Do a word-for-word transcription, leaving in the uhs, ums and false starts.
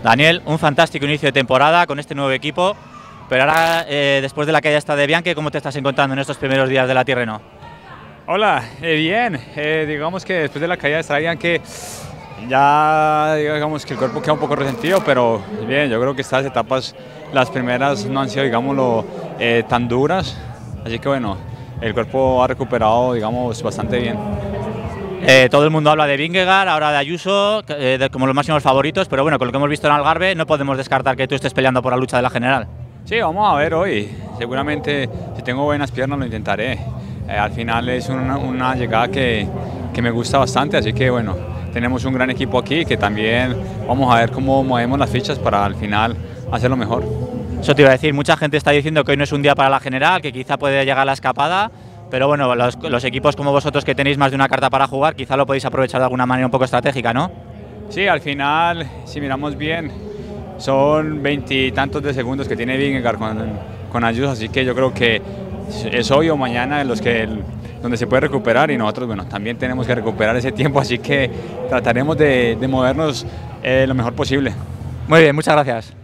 Daniel, un fantástico inicio de temporada con este nuevo equipo, pero ahora, eh, después de la caída esta de Bianchi, ¿cómo te estás encontrando en estos primeros días de la Tirreno? Hola, eh, bien, eh, digamos que después de la caída de Bianchi ya digamos que el cuerpo queda un poco resentido, pero bien, yo creo que estas etapas, las primeras no han sido, digámoslo, eh, tan duras, así que bueno, el cuerpo ha recuperado, digamos, bastante bien. Eh, todo el mundo habla de Vingegaard, ahora de Ayuso, eh, de, como los máximos favoritos, pero bueno, con lo que hemos visto en Algarve no podemos descartar que tú estés peleando por la lucha de la general. Sí, vamos a ver hoy, seguramente si tengo buenas piernas lo intentaré, eh, al final es una, una llegada que, que me gusta bastante, así que bueno, tenemos un gran equipo aquí que también vamos a ver cómo movemos las fichas para al final hacerlo mejor. Eso te iba a decir, mucha gente está diciendo que hoy no es un día para la general, que quizá puede llegar la escapada, pero bueno, los, los equipos como vosotros que tenéis más de una carta para jugar, quizá lo podéis aprovechar de alguna manera un poco estratégica, ¿no? Sí, al final, si miramos bien, son veintitantos de segundos que tiene Vingegaard con, con Ayuso, así que yo creo que es hoy o mañana los que, el, donde se puede recuperar y nosotros, bueno, también tenemos que recuperar ese tiempo, así que trataremos de, de movernos eh, lo mejor posible. Muy bien, muchas gracias.